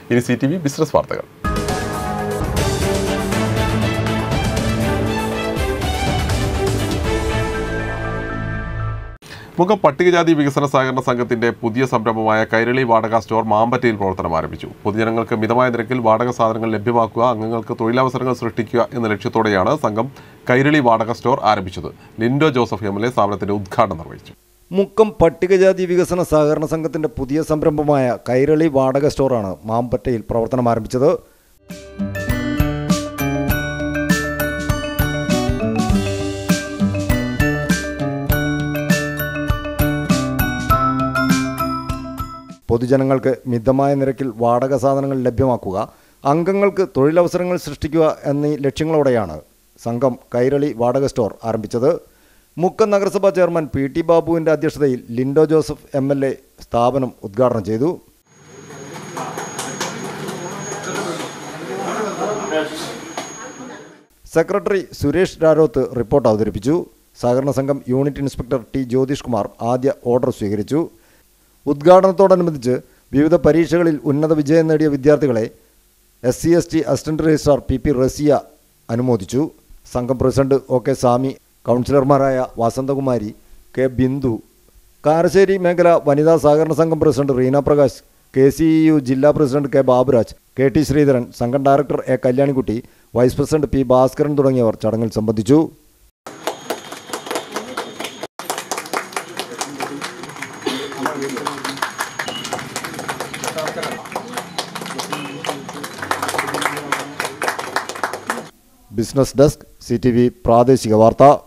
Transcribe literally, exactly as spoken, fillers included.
ഇനി C T V business വാർത്തകൾ. മുക്കം പട്ടികജാതി വികസന സഹകരണ സംഘത്തിന്റെ പുതിയ സംരംഭമായ കൈരളി വാടക സ്റ്റോർ മാമ്പറ്റയിൽ പ്രവർത്തനം ആരംഭിച്ചു. പൊതുജനങ്ങൾക്ക് മിതമായ നിരക്കിൽ വാടക സാധനങ്ങൾ ലഭ്യമാക്കുക, അംഗങ്ങൾക്ക് തൊഴിലവസരങ്ങൾ സൃഷ്ടിക്കുക എന്ന ലക്ഷ്യത്തോടെയാണ് സംഘം കൈരളി വാടക സ്റ്റോർ ആരംഭിച്ചത്. Lindo Joseph M L A സ്ഥാപനത്തിന്റെ ഉദ്ഘാടനം നിർവഹിച്ചു. മുക്കം പട്ടികജാതി വികസന സഹകരണ സംഘത്തിന്റെ പുതിയ സംരംഭമായ കൈരളി വാടക സ്റ്റോറാണ് മാമ്പറ്റയിൽ പ്രവർത്തനം ആരംഭിച്ചത്. പൊതുജനങ്ങൾക്ക് മിതമായ നിരക്കിൽ വാടക സാധനങ്ങൾ ലഭ്യമാക്കുക, അംഗങ്ങൾക്ക് തൊഴിലവസരങ്ങൾ സൃഷ്ടിക്കുക എന്നീ ലക്ഷ്യങ്ങളോടെയാണ് സംഘം കൈരളി വാടക സ്റ്റോർ ആരംഭിച്ചത്. മുക്കം നഗരസഭാ ചെയർമാൻ പി ടി ബാബുവിൻ്റെ അധ്യക്ഷതയിൽ Lindo Joseph M L A സ്ഥാപനം ഉദ്ഘാടനം ചെയ്തു. സെക്രട്ടറി സുരേഷ് രാരോത്ത് റിപ്പോർട്ട് അവതരിപ്പിച്ചു. സഹകരണ സംഘം unit inspector T Jyothish Kumar ആദ്യ ഓർഡർ സ്വീകരിച്ചു. ഉദ്ഘാടനത്തോടനുബന്ധിച്ച് വിവിധ പരീക്ഷകളിൽ ഉന്നത വിജയം നേടിയ വിദ്യാർത്ഥികളെ S C S T assistant registrar P P Raziya അനുമോദിച്ചു. സംഘം പ്രസിഡന്റ് ഒ കെ സ്വാമി, കൗൺസിലർമാരായ വസന്തകുമാരി, കെ ബിന്ദു, കാരശ്ശേരി മേഖല വനിതാ സഹകരണ സംഘം president Reena Prakash, K C E U ജില്ലാ president K Baburaj, K T Sreedharan, സംഘം director A Kalyanikutty, vice president P Bhaskaran തുടങ്ങിയവർ ചടങ്ങിൽ സംബന്ധിച്ചു. Business desk, C T V പ്രാദേശിക വാർത്ത.